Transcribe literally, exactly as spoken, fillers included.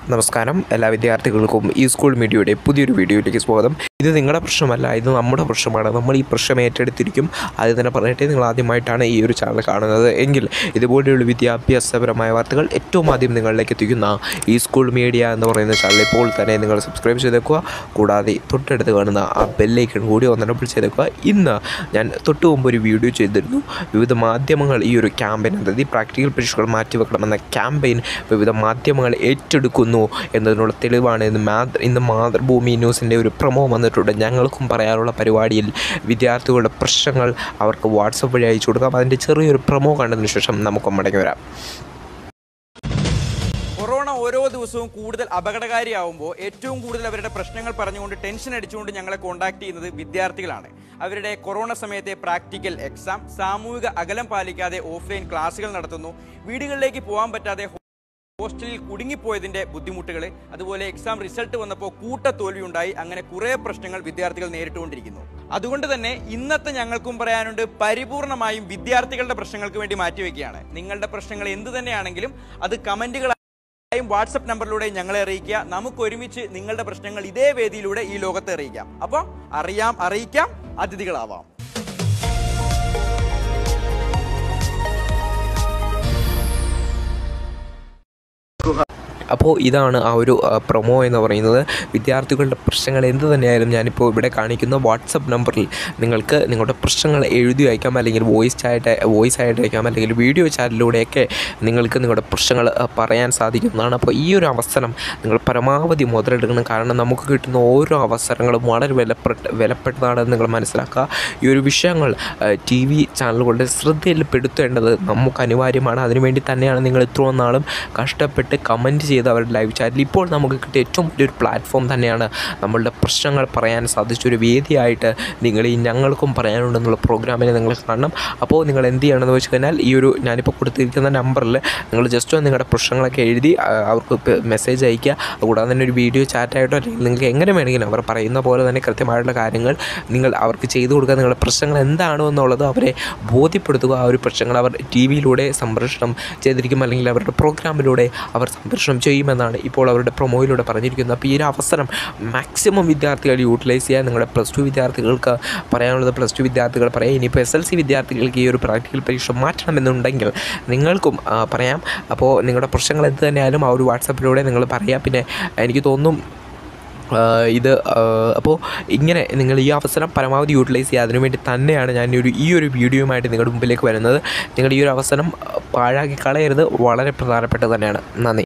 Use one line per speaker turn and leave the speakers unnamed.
നമസ്കാരം എല്ലാ വിദ്യാർത്ഥികൾക്കും ഈ സ്കൂൾ മീഡിയയുടെ പുതിയൊരു വീഡിയോയിലേക്ക് സ്വാഗതം. ഇത് നിങ്ങളുടെ പ്രശ്നമല്ല, ഇത് നമ്മുടെ പ്രശ്നമാണ്. നമ്മൾ ഈ പ്രശ്നം ഏറ്റെടുത്തിരിക്കും. അത് തന്നെ പറഞ്ഞിട്ട് നിങ്ങൾ ആദ്യമായിട്ടാണ് ഈ ഒരു ചാനൽ കാണുന്നത് എങ്കിൽ ഇതുപോലെയുള്ള വിദ്യാഭ്യാസപരമായ വാർത്തകൾ ഏറ്റവും ആദ്യം നിങ്ങളിലേക്ക് എത്തിക്കുന്ന ഈ സ്കൂൾ മീഡിയ എന്ന് പറയുന്ന ചാനൽ ഇപ്പോൾ തന്നെ നിങ്ങൾ സബ്സ്ക്രൈബ് ചെയ്തേക്കുക. കൂടാതെ തൊട്ടടുത്ത് കാണുന്ന ആ ബെല്ലൈക്കൺ കൂടി ഒന്നെനബിൾ ചെയ്തേക്കുക. ഇന്ന് ഞാൻ തൊട്ട് മുമ്പ് ഒരു വീഡിയോ ചെയ്തിരുന്നു. വിവിധ മാധ്യമങ്ങൾ ഈ ഒരു ക്യാമ്പയിൻ, അതായത് ഈ പ്രാക്ടിക്കൽ പരീക്ഷകൾ മാറ്റിവെക്കണമെന്ന ക്യാമ്പയിൻ വിവിധ മാധ്യമങ്ങൾ ഏറ്റെടുക്കുന്നു എന്നതിനുള്ള തെളിവാണ് ഇന്ന് മാ ഇന്ന് മാതൃഭൂമി ന്യൂസിൻ്റെ ഒരു പ്രമോ വന്നിട്ടുണ്ട്. ഞങ്ങൾക്കും പറയാനുള്ള പരിപാടിയിൽ വിദ്യാർത്ഥികളുടെ പ്രശ്നങ്ങൾ അവർക്ക് വാട്സപ്പ് വഴി അയച്ചു കൊടുക്കാം. അതിൻ്റെ ചെറിയൊരു പ്രമോ കണ്ടതിന് ശേഷം നമുക്ക് മടങ്ങി വരാം.
കൊറോണ ഓരോ ദിവസവും കൂടുതൽ അപകടകാരിയാവുമ്പോൾ ഏറ്റവും കൂടുതൽ അവരുടെ പ്രശ്നങ്ങൾ പറഞ്ഞുകൊണ്ട് ടെൻഷൻ അടിച്ചുകൊണ്ട് ഞങ്ങളെ കോൺടാക്ട് ചെയ്യുന്നത് വിദ്യാർത്ഥികളാണ്. അവരുടെ കൊറോണ സമയത്തെ പ്രാക്ടിക്കൽ എക്സാം, സാമൂഹിക അകലം പാലിക്കാതെ ഓഫ്ലൈൻ ക്ലാസുകൾ നടത്തുന്നു, വീടുകളിലേക്ക് പോകാൻ പറ്റാതെ ഹോസ്റ്റലിൽ കുടുങ്ങിപ്പോയതിൻ്റെ ബുദ്ധിമുട്ടുകൾ, അതുപോലെ എക്സാം റിസൾട്ട് വന്നപ്പോൾ കൂട്ട തോൽവി ഉണ്ടായി. അങ്ങനെ കുറേ പ്രശ്നങ്ങൾ വിദ്യാർത്ഥികൾ നേരിട്ടുകൊണ്ടിരിക്കുന്നു. അതുകൊണ്ട് തന്നെ ഇന്നത്തെ ഞങ്ങൾക്കും പറയാനുണ്ട്, പരിപൂർണമായും വിദ്യാർത്ഥികളുടെ പ്രശ്നങ്ങൾക്ക് വേണ്ടി മാറ്റിവെക്കുകയാണ്. നിങ്ങളുടെ പ്രശ്നങ്ങൾ എന്ത് തന്നെയാണെങ്കിലും അത് കമൻറ്റുകൾ വാട്സപ്പ് നമ്പറിലൂടെ ഞങ്ങളെ അറിയിക്കുക. നമുക്ക് ഒരുമിച്ച് നിങ്ങളുടെ പ്രശ്നങ്ങൾ ഇതേ വേദിയിലൂടെ ഈ ലോകത്തെ അറിയിക്കാം. അപ്പോൾ അറിയാം, അറിയിക്കാം, അതിഥികളാവാം.
അപ്പോൾ ഇതാണ് ആ ഒരു പ്രൊമോ എന്ന് പറയുന്നത്. വിദ്യാർത്ഥികളുടെ പ്രശ്നങ്ങൾ എന്ത് തന്നെയായാലും ഞാനിപ്പോൾ ഇവിടെ കാണിക്കുന്ന വാട്സപ്പ് നമ്പറിൽ നിങ്ങൾക്ക് നിങ്ങളുടെ പ്രശ്നങ്ങൾ എഴുതി അയക്കാം, അല്ലെങ്കിൽ വോയിസ് ചാറ്റ് വോയിസ് ആയിട്ട് അയക്കാം, അല്ലെങ്കിൽ വീഡിയോ ചാറ്റിലൂടെയൊക്കെ നിങ്ങൾക്ക് നിങ്ങളുടെ പ്രശ്നങ്ങൾ പറയാൻ സാധിക്കുന്നതാണ്. അപ്പോൾ ഈ ഒരു അവസരം നിങ്ങൾ പരമാവധി മുതലെടുക്കണം. കാരണം നമുക്ക് കിട്ടുന്ന ഓരോ അവസരങ്ങളും വളരെ വിലപ്പെട്ട വിലപ്പെട്ടതാണെന്ന് നിങ്ങൾ മനസ്സിലാക്കുക. ഈ ഒരു വിഷയങ്ങൾ ടി വി ചാനലുകളുടെ ശ്രദ്ധയിൽപ്പെടുത്തേണ്ടത് നമുക്ക് അനിവാര്യമാണ്. അതിനുവേണ്ടി തന്നെയാണ് നിങ്ങൾ ഇത്രയും നാളും കഷ്ടപ്പെട്ട് കമൻറ്റ് ചെയ്ത് അവരുടെ ലൈവ് ചാറ്റിൽ ഇപ്പോൾ നമുക്ക് കിട്ടിയ ഏറ്റവും വലിയൊരു പ്ലാറ്റ്ഫോം തന്നെയാണ് നമ്മളുടെ പ്രശ്നങ്ങൾ പറയാൻ സാധിച്ചൊരു വേദിയായിട്ട് നിങ്ങൾ ഈ ഞങ്ങൾക്കും പറയാനുണ്ടെന്നുള്ള പ്രോഗ്രാമിനെ നിങ്ങൾ കാണണം. അപ്പോൾ നിങ്ങൾ എന്ത് ചെയ്യണമെന്ന് വെച്ച് കഴിഞ്ഞാൽ ഈ ഒരു ഞാനിപ്പോൾ കൊടുത്തിരിക്കുന്ന നമ്പറിൽ നിങ്ങൾ ജസ്റ്റ് ഒന്ന് നിങ്ങളുടെ പ്രശ്നങ്ങളൊക്കെ എഴുതി അവർക്ക് മെസ്സേജ് അയയ്ക്കുക. കൂടാതെ തന്നെ ഒരു വീഡിയോ ചാറ്റായിട്ടോ അല്ലെങ്കിൽ നിങ്ങൾക്ക് എങ്ങനെ വേണമെങ്കിലും അവർ പറയുന്ന പോലെ തന്നെ കൃത്യമായിട്ടുള്ള കാര്യങ്ങൾ നിങ്ങൾ അവർക്ക് ചെയ്തു കൊടുക്കുക. നിങ്ങളുടെ പ്രശ്നങ്ങൾ എന്താണോ എന്നുള്ളത് അവരെ ബോധ്യപ്പെടുത്തുക. ആ ഒരു പ്രശ്നങ്ങൾ അവർ ടി വിയിലൂടെ സംപ്രേഷണം ചെയ്തിരിക്കും, അല്ലെങ്കിൽ അവരുടെ പ്രോഗ്രാമിലൂടെ അവർ സംപ്രേഷണം ചെയ്യുമെന്നാണ് ഇപ്പോൾ അവരുടെ പ്രൊമോയിലൂടെ പറഞ്ഞിരിക്കുന്നത്. അപ്പോൾ ഈ ഒരു അവസരം മാക്സിമം വിദ്യാർത്ഥികൾ യൂട്ടിലൈസ് ചെയ്യുക. നിങ്ങളുടെ പ്ലസ് ടു വിദ്യാർത്ഥികൾക്ക് പറയാനുള്ളത് പ്ലസ് ടു വിദ്യാർത്ഥികൾ പറയാം. ഇനിയിപ്പോൾ എസ് എൽ സി വിദ്യാർത്ഥികൾക്ക് ഈ ഒരു പ്രാക്ടിക്കൽ പരീക്ഷ മാറ്റണമെന്നുണ്ടെങ്കിൽ നിങ്ങൾക്കും പറയാം. അപ്പോൾ നിങ്ങളുടെ പ്രശ്നങ്ങൾ എന്ത് തന്നെയായാലും ആ ഒരു വാട്സാപ്പിലൂടെ നിങ്ങൾ പറയാം. പിന്നെ എനിക്ക് തോന്നും ഇത് അപ്പോൾ ഇങ്ങനെ നിങ്ങൾ ഈ അവസരം പരമാവധി യൂട്ടിലൈസ് ചെയ്യുക. അതിനുവേണ്ടി തന്നെയാണ് ഞാൻ ഒരു ഈ ഒരു വീഡിയോയുമായിട്ട് നിങ്ങളുടെ മുമ്പിലേക്ക് വരുന്നത്. നിങ്ങൾ ഈ ഒരു അവസരം പാഴാക്കി കളയരുത്, വളരെ പ്രധാനപ്പെട്ടത് തന്നെയാണ്. നന്ദി.